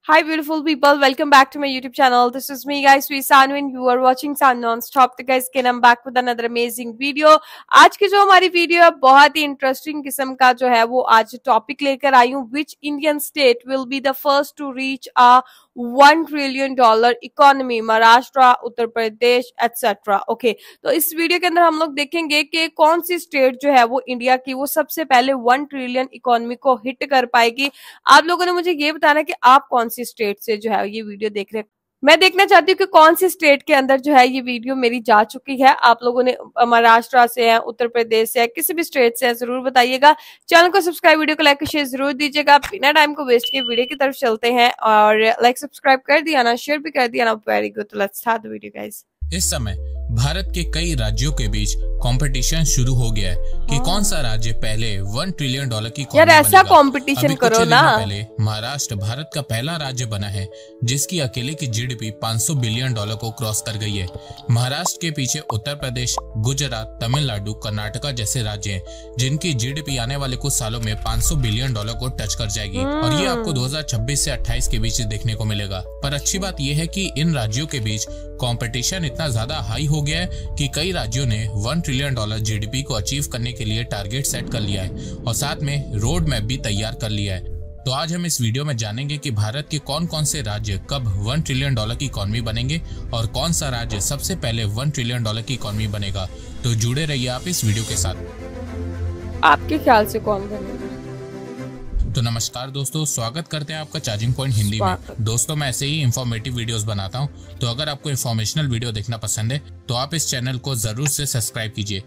Hi beautiful people, welcome back to my YouTube channel. This is me guys, we Sanu and you are watching Sun Non-Stop. तो guys again I'm back with another amazing video. आज की जो हमारी video है बहुत ही interesting किस्म का जो है वो आज टॉपिक लेकर आई हूँ. Which Indian state will be the first to reach a $1 trillion economy? Maharashtra, Uttar Pradesh etcetera. Okay, तो इस वीडियो के अंदर हम लोग देखेंगे कि कौन सी स्टेट जो है वो इंडिया की वो सबसे पहले 1 ट्रिलियन इकोनॉमी को हिट कर पाएगी. आप लोगों ने मुझे ये बताना कि आप कौन सी स्टेट से जो है ये वीडियो देख रहे हैं. मैं देखना चाहती हूँ कि कौन सी स्टेट के अंदर जो है ये वीडियो मेरी जा चुकी है. आप लोगों ने महाराष्ट्र से है, उत्तर प्रदेश से है, किसी भी स्टेट से है, जरूर बताइएगा. चैनल को सब्सक्राइब, वीडियो को लाइक शेयर जरूर दीजिएगा. बिना टाइम को वेस्ट किए वीडियो की तरफ चलते हैं. और लाइक सब्सक्राइब कर दिया ना, शेयर भी कर दिया ना, वेरी गुड. तो let's start the video guys. इस समय भारत के कई राज्यों के बीच कंपटीशन शुरू हो गया है कि कौन सा राज्य पहले $1 ट्रिलियन की यार ऐसा कंपटीशन करो ना. पहले महाराष्ट्र भारत का पहला राज्य बना है जिसकी अकेले की जीडीपी $500 बिलियन को क्रॉस कर गई है. महाराष्ट्र के पीछे उत्तर प्रदेश, गुजरात, तमिलनाडु, कर्नाटका जैसे राज्य हैं जिनकी जीडीपी आने वाले कुछ सालों में $500 बिलियन को टच कर जाएगी और ये आपको 2026 से 28 के बीच देखने को मिलेगा. पर अच्छी बात यह है कि इन राज्यों के बीच कंपटीशन इतना ज्यादा हाई हो गया है कि कई राज्यों ने $1 ट्रिलियन जीडीपी को अचीव करने के लिए टारगेट सेट कर लिया है और साथ में रोड मैप भी तैयार कर लिया है. तो आज हम इस वीडियो में जानेंगे कि भारत के कौन कौन से राज्य कब $1 ट्रिलियन की इकोनॉमी बनेंगे और कौन सा राज्य सबसे पहले $1 ट्रिलियन की इकोनॉमी बनेगा. तो जुड़े रहिए आप इस वीडियो के साथ. आपके ख्याल से कौन बनेगा? तो नमस्कार दोस्तों, स्वागत करते हैं आपका चार्जिंग पॉइंट हिंदी में. दोस्तों मैं ऐसे ही इंफॉर्मेटिव वीडियोस बनाता हूं, तो अगर आपको इंफॉर्मेशनल वीडियो देखना पसंद है तो आप इस चैनल को जरूर से सब्सक्राइब कीजिए.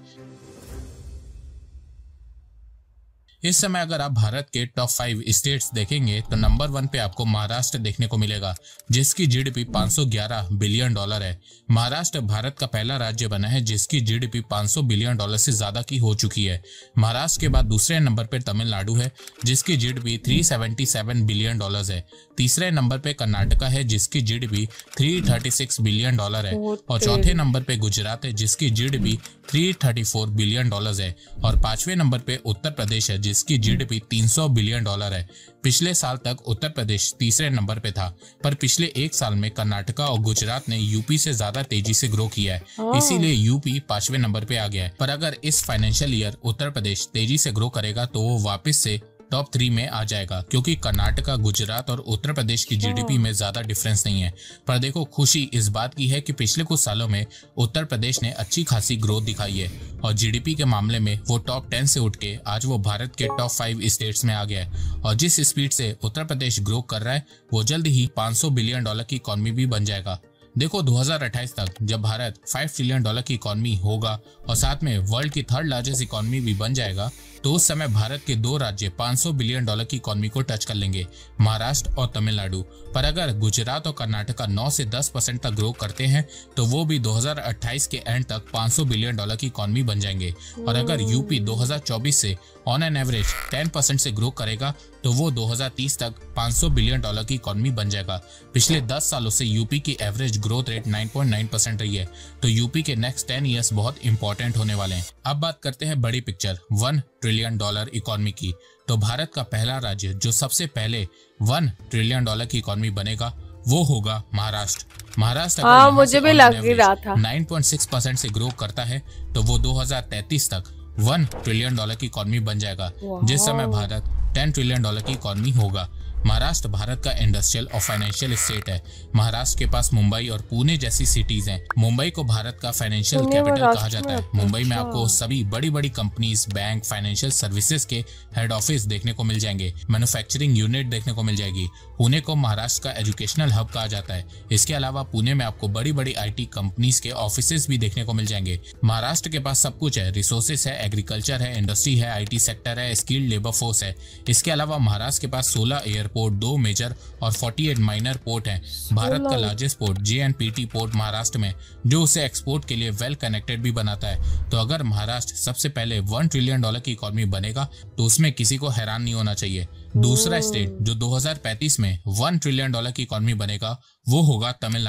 इस समय अगर आप भारत के टॉप 5 स्टेट्स देखेंगे तो नंबर 1 पे आपको महाराष्ट्र देखने को मिलेगा जिसकी जीडीपी $511 बिलियन है. महाराष्ट्र भारत का पहला राज्य बना है जिसकी जीडीपी $500 बिलियन से ज्यादा की हो चुकी है. महाराष्ट्र के बाद दूसरे नंबर पे तमिलनाडु है जिसकी जीडीपी $377 बिलियन है. तीसरे नंबर पे कर्नाटका है जिसकी जीडीपी $336 बिलियन है और चौथे नंबर पे गुजरात है जिसकी जीडीपी $334 बिलियन है और पांचवें नंबर पे उत्तर प्रदेश है जिसकी जीडीपी $300 बिलियन है. पिछले साल तक उत्तर प्रदेश तीसरे नंबर पे था पर पिछले एक साल में कर्नाटका और गुजरात ने यूपी से ज्यादा तेजी से ग्रो किया है, इसीलिए यूपी 5वें नंबर पे आ गया है. पर अगर इस फाइनेंशियल ईयर उत्तर प्रदेश तेजी से ग्रो करेगा तो वो वापस से टॉप 3 में आ जाएगा क्योंकि कर्नाटका, गुजरात और उत्तर प्रदेश की जीडीपी में ज्यादा डिफरेंस नहीं है. पर देखो, खुशी इस बात की है कि पिछले कुछ सालों में उत्तर प्रदेश ने अच्छी खासी ग्रोथ दिखाई है और जीडीपी के मामले में वो टॉप 10 से उठ के आज वो भारत के टॉप 5 स्टेट्स में आ गया है. और जिस स्पीड से उत्तर प्रदेश ग्रो कर रहा है वो जल्द ही $500 बिलियन की इकोनॉमी भी बन जाएगा. देखो 2028 तक जब भारत $5 ट्रिलियन की इकोनॉमी होगा और साथ में वर्ल्ड की 3rd लार्जेस्ट इकोनॉमी भी बन जाएगा तो उस समय भारत के 2 राज्य $500 बिलियन की इकोनॉमी को टच कर लेंगे, महाराष्ट्र और तमिलनाडु. पर अगर गुजरात और कर्नाटका 9 से 10% तक ग्रो करते हैं तो वो भी 2028 के एंड तक $500 बिलियन की इकोनॉमी बन जाएंगे. और अगर यूपी 2024 से ऑन एन एवरेज 10% से ग्रो करेगा तो वो 2030 तक $500 बिलियन की इकोनॉमी बन जाएगा. पिछले 10 सालों से यूपी की एवरेज ग्रोथ रेट 9.9% रही है, तो यूपी के नेक्स्ट 10 ईयर्स बहुत इंपॉर्टेंट होने वाले हैं. अब बात करते हैं बड़ी पिक्चर $1 ट्रिलियन इकोनॉमी की. तो भारत का पहला राज्य जो सबसे पहले $1 ट्रिलियन की इकोनॉमी बनेगा वो होगा महाराष्ट्र. महाराष्ट्र मुझे भी लग ही रहा था 9.6% से ग्रो करता है तो वो 2033 तक $1 ट्रिलियन की इकोनॉमी बन जाएगा, जिस समय भारत $10 ट्रिलियन की इकोनॉमी होगा. महाराष्ट्र भारत का इंडस्ट्रियल और फाइनेंशियल स्टेट है. महाराष्ट्र के पास मुंबई और पुणे जैसी सिटीज हैं. मुंबई को भारत का फाइनेंशियल कैपिटल कहा जाता है. मुंबई में आपको सभी बड़ी बड़ी कंपनीज, बैंक, फाइनेंशियल सर्विसेज के हेड ऑफिस देखने को मिल जाएंगे. मैन्युफैक्चरिंग यूनिट देखने को मिल जाएगी. पुणे को महाराष्ट्र का एजुकेशनल हब कहा जाता है. इसके अलावा पुणे में आपको बड़ी बड़ी IT कंपनीज के ऑफिस भी देखने को मिल जाएंगे. महाराष्ट्र के पास सब कुछ है, रिसोर्सेस है, एग्रीकल्चर है, इंडस्ट्री है, IT सेक्टर है, स्किल्ड लेबर फोर्स है. इसके अलावा महाराष्ट्र के पास 16 एयरपोर्ट, 2 मेजर और 48 माइनर पोर्ट हैं. भारत का largest port JNPT port Maharashtra में, जो उसे एक्सपोर्ट के लिए वेल कनेक्टेड भी बनाता है. तो अगर महाराष्ट्र सबसे पहले $1 ट्रिलियन की इकोनॉमी बनेगा तो उसमें किसी को हैरान नहीं होना चाहिए. दूसरा स्टेट जो 2035 में $1 ट्रिलियन की इकोनॉमी बनेगा वो होगा तमिलनाडु.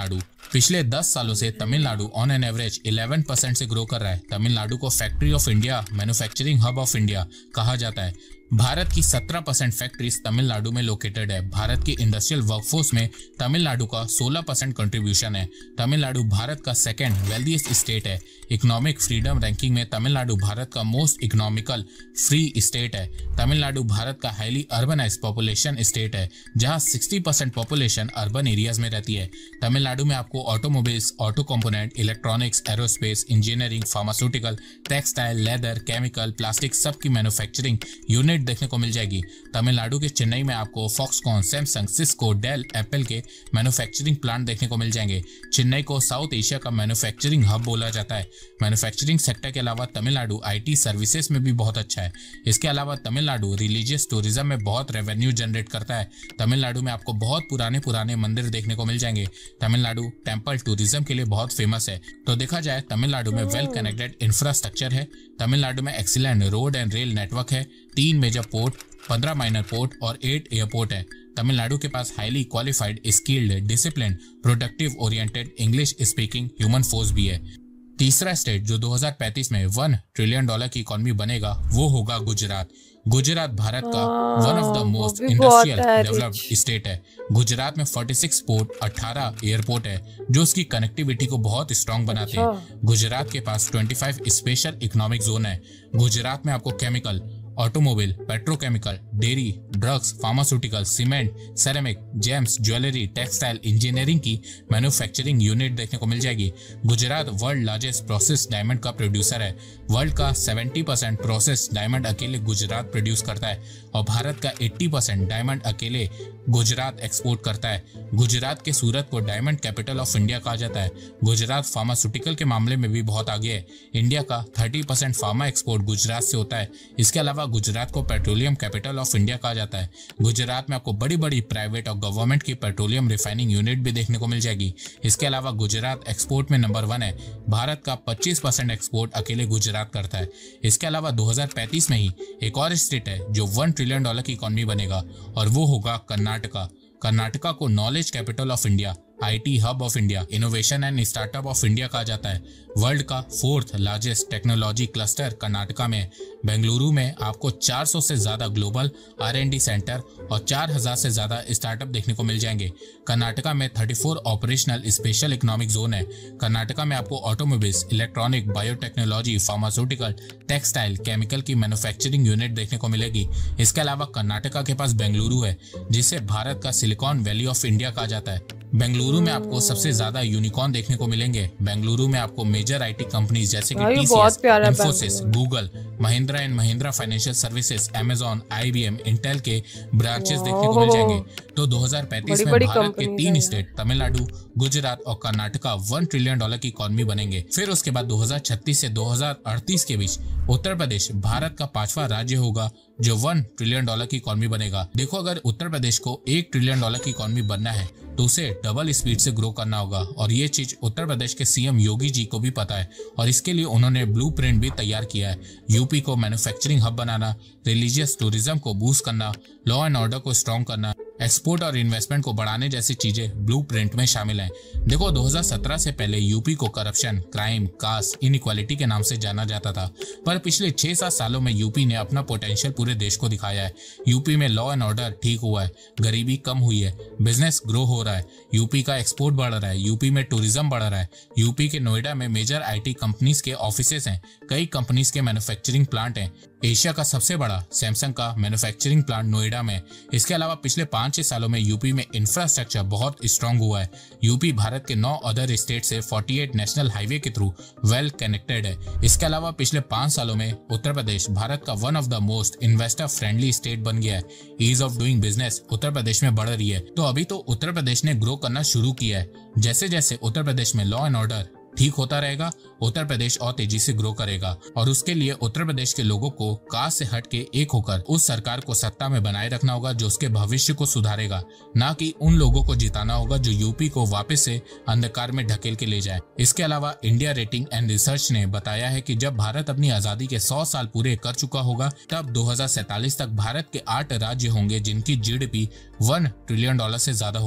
पिछले 10 सालों से तमिलनाडु ऑन एन एवरेज 11% से ग्रो कर रहा है। तमिलनाडु को factory of India, manufacturing hub of India कहा जाता है। भारत की 17% फैक्ट्रीज तमिलनाडु में लोकेटेड है। भारत की इंडस्ट्रियल वर्कफोर्स में तमिलनाडु का 16% कंट्रीब्यूशन है। तमिलनाडु भारत का सेकंड वेल्दीएस्ट स्टेट है। इकोनॉमिक फ्रीडम रैंकिंग में तमिलनाडु भारत का मोस्ट इकोनॉमिकल फ्री स्टेट है। तमिलनाडु भारत का हाईली अर्बनाइज्ड पॉपुलेशन स्टेट है, जहां 60% पॉपुलेशन अर्बन एरियाज में रहती है। तमिलनाडु में आपको automobiles, auto component, electronics, aerospace, engineering, pharmaceutical, textile, leather, chemical, plastic सब की मैन्युफैक्चरिंग यूनिट देखने को मिल जाएगी। तमिलनाडु के चेन्नई में आपको Foxconn, Samsung, Cisco, Dell, Apple के मैन्युफैक्चरिंग प्लांट देखने को मिल जाएंगे। चेन्नई को साउथ एशिया का मैन्युफैक्चरिंग हब बोला जाता है। मैन्युफैक्चरिंग सेक्टर के अलावा तमिलनाडु आईटी सर्विसेज में भी बहुत अच्छा है। इसके अलावा तमिलनाडु रिलीजियस टूरिज्म में बहुत रेवेन्यू जनरेट करता है। तमिलनाडु में आपको बहुत पुराने मंदिर देखने को मिल जाएंगे। तमिलनाडु टेम्पल टूरिज्म के लिए बहुत फेमस है। तो देखा जाए तमिलनाडु में वेल कनेक्टेड इंफ्रास्ट्रक्चर है। तमिलनाडु में excellent road and rail network है। 3 मेजर पोर्ट, 15 माइनर पोर्ट और 8 एयरपोर्ट है। तमिलनाडु के पास highly qualified, skilled, discipline, productive oriented, English speaking human force भी है। तीसरा स्टेट जो 2035 में $1 ट्रिलियन की इकोनॉमी बनेगा वो होगा गुजरात। गुजरात भारत का one of the most industrial developed state है। गुजरात में 46 पोर्ट, 18 एयरपोर्ट है जो उसकी कनेक्टिविटी को बहुत स्ट्रॉन्ग बनाते हैं। गुजरात के पास 25 स्पेशल इकोनॉमिक जोन है। गुजरात में आपको chemical, automobile, petrochemical, dairy, drugs, pharmaceutical, cement, ceramic, gems, jewellery, textile, engineering की मैन्युफैक्चरिंग यूनिट देखने को मिल जाएगी। Gujarat world largest process diamond का प्रोड्यूसर है। वर्ल्ड का 70% प्रोसेस डायमंड अकेले गुजरात प्रोड्यूस करता है और भारत का 80% डायमंड अकेले गुजरात एक्सपोर्ट करता है। गुजरात के सूरत को डायमंड कैपिटल ऑफ इंडिया कहा जाता है। गुजरात फार्मास्यूटिकल के मामले में भी बहुत आगे है। इंडिया का 30% फार्मा एक्सपोर्ट गुजरात से होता है। इसके अलावा गुजरात को पेट्रोलियम कैपिटल ऑफ इंडिया कहा जाता है। गुजरात में आपको बड़ी बड़ी प्राइवेट और गवर्नमेंट की पेट्रोलियम रिफाइनिंग यूनिट भी देखने को मिल जाएगी। इसके अलावा गुजरात एक्सपोर्ट में नंबर 1 है। भारत का 25% एक्सपोर्ट अकेले गुजरात करता है। इसके अलावा 2035 में ही एक और स्टेट है जो $1 ट्रिलियन की इकोनॉमी बनेगा और वो होगा कर्नाटका। कर्नाटका को knowledge capital of India, IT hub of India, innovation and startup of India कहा जाता है। वर्ल्ड का 4th largest technology cluster Karnataka में। बेंगलुरु में आपको 400 से ज्यादा ग्लोबल R&D सेंटर और 4000 से ज्यादा स्टार्टअप देखने को मिल जाएंगे। कर्नाटका में 34 ऑपरेशनल स्पेशल इकोनॉमिक जोन है। कर्नाटका में आपको automobiles, electronic, biotechnology, pharmaceutical, textile, chemical की मैन्युफैक्चरिंग यूनिट देखने को मिलेगी। इसके अलावा कर्नाटका के पास बेंगलुरु है जिसे भारत का सिलिकॉन वैली ऑफ इंडिया कहा जाता है। बेंगलुरु में आपको सबसे ज्यादा यूनिकॉर्न देखने को मिलेंगे। बेंगलुरु में आपको मेजर आईटी कंपनीज जैसे कि TCS, Infosys, Google, Mahindra and Mahindra financial services, Amazon, IBM, Intel के ब्रांचेस देखने को मिल जाएंगे। तो 2035 में भारत के 3 स्टेट तमिलनाडु, गुजरात और कर्नाटका $1 ट्रिलियन की इकोनॉमी बनेंगे। फिर उसके बाद 2036 से 2038 के बीच उत्तर प्रदेश भारत का 5वां राज्य होगा जो $1 ट्रिलियन की इकोनॉमी बनेगा। देखो, अगर उत्तर प्रदेश को $1 ट्रिलियन की इकोनॉमी बनना है तो उसे डबल स्पीड से ग्रो करना होगा और ये चीज उत्तर प्रदेश के CM योगी जी को भी पता है और इसके लिए उन्होंने ब्लूप्रिंट भी तैयार किया है। यूपी को मैन्युफैक्चरिंग हब बनाना, रिलीजियस टूरिज्म को बूस्ट करना, लॉ एंड ऑर्डर को स्ट्रॉन्ग करना, एक्सपोर्ट और इन्वेस्टमेंट को बढ़ाने जैसी चीजें ब्लूप्रिंट में शामिल हैं। देखो, 2017 से पहले यूपी को करप्शन, क्राइम, कास्ट, इनइक्वालिटी के नाम से जाना जाता था, पर पिछले 6-7 सालों में यूपी ने अपना पोटेंशियल पूरे देश को दिखाया है। यूपी में लॉ एंड ऑर्डर ठीक हुआ है, गरीबी कम हुई है, बिजनेस ग्रो हो रहा है, यूपी का एक्सपोर्ट बढ़ रहा है, यूपी में टूरिज्म बढ़ रहा है। यूपी के नोएडा में मेजर IT कंपनीज के ऑफिसेस हैं, कई कंपनीज के मैन्युफैक्चरिंग प्लांट हैं। एशिया का सबसे बड़ा सैमसंग का मैन्युफैक्चरिंग प्लांट नोएडा में। इसके अलावा पिछले 5-6 सालों में यूपी में इंफ्रास्ट्रक्चर बहुत स्ट्रांग हुआ है। यूपी भारत के 9 अदर स्टेट से 48 नेशनल हाईवे के थ्रू वेल कनेक्टेड है। इसके अलावा पिछले 5 सालों में उत्तर प्रदेश भारत का one of the most investor friendly state बन गया है। Ease of doing business Uttar Pradesh में बढ़ रही है। तो अभी तो उत्तर प्रदेश ने ग्रो करना शुरू किया है। जैसे जैसे उत्तर प्रदेश में लॉ एंड ऑर्डर ठीक होता रहेगा, उत्तर प्रदेश और तेजी से ग्रो करेगा और उसके लिए उत्तर प्रदेश के लोगों को कास्ट से हट के एक होकर उस सरकार को सत्ता में बनाए रखना होगा जो उसके भविष्य को सुधारेगा, ना कि उन लोगों को जिताना होगा जो यूपी को वापस से अंधकार में ढकेल के ले जाए। इसके अलावा इंडिया रेटिंग एंड रिसर्च ने बताया है कि जब भारत अपनी आजादी के 100 साल पूरे कर चुका होगा तब 2047 तक भारत के 8 राज्य होंगे जिनकी GDP $1 ट्रिलियन से ज्यादा होगी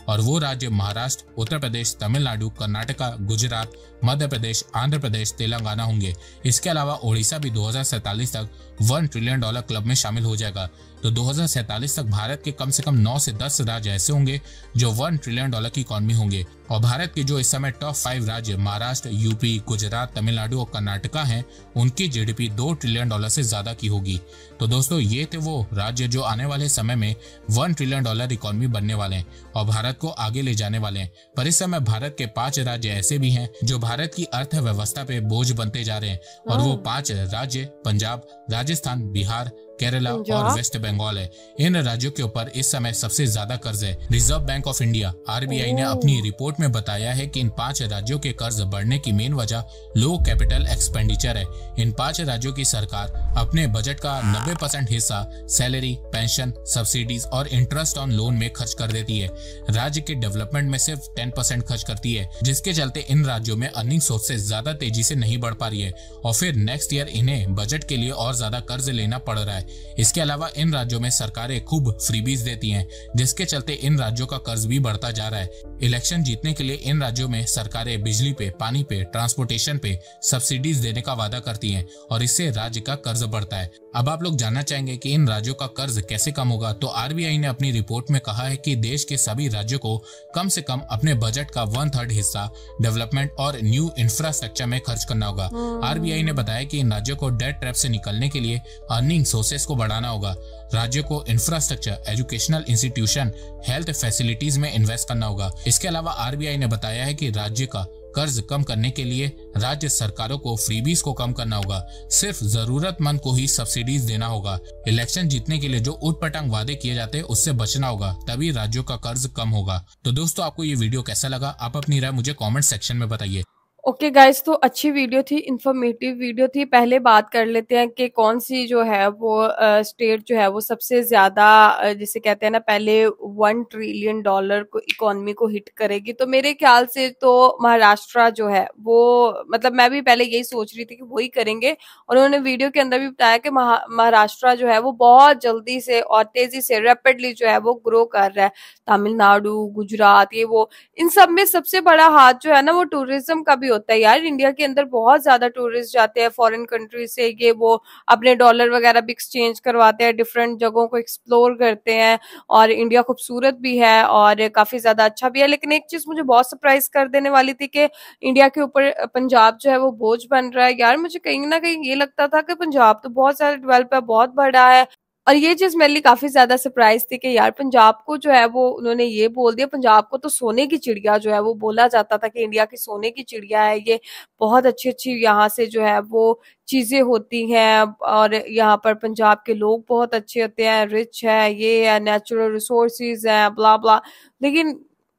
और वो राज्य महाराष्ट्र, उत्तर प्रदेश, तमिलनाडु, कर्नाटका, गुजरात, मध्य प्रदेश, आंध्र प्रदेश, तेलंगाना होंगे। इसके अलावा ओडिशा भी 2047 तक $1 ट्रिलियन क्लब में शामिल हो जाएगा। तो 2047 तक भारत के कम से कम 9 से 10 राज्य ऐसे होंगे जो $1 ट्रिलियन की इकोनॉमी होंगे। और भारत के जो इस समय टॉप 5 राज्य महाराष्ट्र, यूपी, गुजरात, तमिलनाडु और कर्नाटका हैं, उनकी जीडीपी $2 ट्रिलियन से ज्यादा की होगी। तो दोस्तों ये थे वो राज्य जो आने वाले समय में $1 ट्रिलियन इकोनॉमी बनने वाले हैं और भारत को आगे ले जाने वाले हैं। पर इस समय भारत के 5 राज्य ऐसे भी हैं जो भारत की अर्थव्यवस्था पे बोझ बनते जा रहे हैं और वो 5 राज्य पंजाब, राजस्थान, बिहार, केरला और वेस्ट बंगाल है। इन राज्यों के ऊपर इस समय सबसे ज्यादा कर्ज है। Reserve bank of India RBI ने अपनी रिपोर्ट में बताया है कि इन 5 राज्यों के कर्ज बढ़ने की मेन वजह लो कैपिटल एक्सपेंडिचर है। इन 5 राज्यों की सरकार अपने बजट का 90% हिस्सा सैलरी, पेंशन, सब्सिडीज और इंटरेस्ट ऑन लोन में खर्च कर देती है। राज्य के डेवलपमेंट में सिर्फ 10% खर्च करती है, जिसके चलते इन राज्यों में अर्निंग सोर्स से ज्यादा तेजी से नहीं बढ़ पा रही है और फिर नेक्स्ट ईयर इन्हें बजट के लिए और ज्यादा कर्ज लेना पड़ रहा है। इसके अलावा इन राज्यों में सरकारें खूब फ्रीबीज देती हैं, जिसके चलते इन राज्यों का कर्ज भी बढ़ता जा रहा है। इलेक्शन जीतने के लिए इन राज्यों में सरकारें बिजली पे, पानी पे, ट्रांसपोर्टेशन पे सब्सिडीज देने का वादा करती हैं और इससे राज्य का कर्ज बढ़ता है। अब आप लोग जानना चाहेंगे कि इन राज्यों का कर्ज कैसे कम होगा, तो RBI ने अपनी रिपोर्ट में कहा है कि देश के सभी राज्यों को कम से कम अपने बजट का 1/3 हिस्सा डेवलपमेंट और न्यू इंफ्रास्ट्रक्चर में खर्च करना होगा। RBI ने बताया कि इन राज्यों को डेट ट्रैप से निकलने के लिए अर्निंग सोर्सेस को बढ़ाना होगा। राज्यों को infrastructure, educational institution, health facilities में इन्वेस्ट करना होगा। इसके अलावा RBI ने बताया है कि राज्य का कर्ज कम करने के लिए राज्य सरकारों को फ्रीबीज को कम करना होगा, सिर्फ जरूरतमंद को ही सब्सिडीज देना होगा। इलेक्शन जीतने के लिए जो उटपटांग वादे किए जाते हैं उससे बचना होगा, तभी राज्यों का कर्ज कम होगा। तो दोस्तों आपको ये वीडियो कैसा लगा, आप अपनी राय मुझे कमेंट सेक्शन में बताइए। ओके गाइस, तो अच्छी वीडियो थी, इंफॉर्मेटिव वीडियो थी। पहले बात कर लेते हैं कि कौन सी जो है वो स्टेट जो है वो सबसे ज्यादा जिसे कहते हैं ना पहले $1 ट्रिलियन को इकोनॉमी को हिट करेगी। तो मेरे ख्याल से तो महाराष्ट्र जो है वो, मतलब मैं भी पहले यही सोच रही थी कि वही करेंगे और उन्होंने वीडियो के अंदर भी बताया कि महाराष्ट्र जो है वो बहुत जल्दी से और तेजी से रैपिडली जो है वो ग्रो कर रहा है। तमिलनाडु, गुजरात, ये वो, इन सब में सबसे बड़ा हाथ जो है ना वो टूरिज्म का भी होता है यार। इंडिया के अंदर बहुत ज्यादा टूरिस्ट जाते हैं फॉरेन कंट्री से, ये वो अपने डॉलर वगैरह भी एक्सचेंज करवाते हैं, डिफरेंट जगहों को एक्सप्लोर करते हैं और इंडिया खूबसूरत भी है और काफी ज्यादा अच्छा भी है। लेकिन एक चीज मुझे बहुत सरप्राइज कर देने वाली थी कि इंडिया के ऊपर पंजाब जो है वो बोझ बन रहा है। यार मुझे कहीं ना कहीं ये लगता था कि पंजाब तो बहुत ज्यादा डेवलप है, बहुत बड़ा है, और ये चीज मेरे लिए काफी ज्यादा सरप्राइज थी कि यार पंजाब को जो है वो उन्होंने ये बोल दिया। पंजाब को तो सोने की चिड़िया जो है वो बोला जाता था कि इंडिया की सोने की चिड़िया है ये, बहुत अच्छी अच्छी यहाँ से जो है वो चीजें होती हैं और यहाँ पर पंजाब के लोग बहुत अच्छे होते हैं, रिच है, ये है, नेचुरल रिसोर्सेज है, ब्ला ब्ला। लेकिन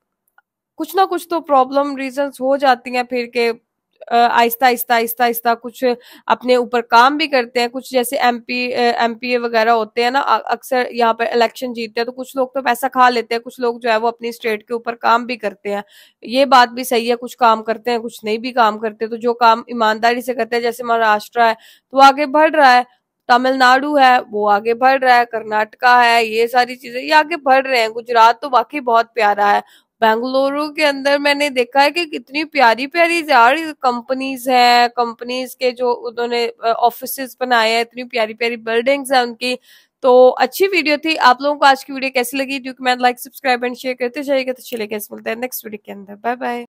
कुछ ना कुछ तो प्रॉब्लम रीजंस हो जाती हैं फिर के आहिस्ता आहिस्ता आहिस्ता आहिस्ता कुछ अपने ऊपर काम भी करते हैं। कुछ जैसे MPA वगैरह होते हैं ना, अक्सर यहाँ पर इलेक्शन जीतते हैं तो कुछ लोग तो पैसा खा लेते हैं, कुछ लोग जो है वो अपनी स्टेट के ऊपर काम भी करते हैं। ये बात भी सही है, कुछ काम करते हैं, कुछ नहीं भी काम करते। तो जो काम ईमानदारी से करते हैं, जैसे महाराष्ट्र है तो आगे बढ़ रहा है, तमिलनाडु है वो आगे बढ़ रहा है, कर्नाटका है, ये सारी चीजें ये आगे बढ़ रहे हैं। गुजरात तो वाकई बहुत प्यारा है। बेंगलुरु के अंदर मैंने देखा है कि कितनी प्यारी प्यारी यार कंपनीज हैं, कंपनीज के जो उन्होंने ऑफिसेज बनाए हैं, इतनी प्यारी प्यारी बिल्डिंग्स हैं उनकी। तो अच्छी वीडियो थी। आप लोगों को आज की वीडियो कैसी लगी? Do comment, like, subscribe and share करते जाइएगा। तो चलिए मिलते हैं नेक्स्ट वीडियो के अंदर। Bye bye.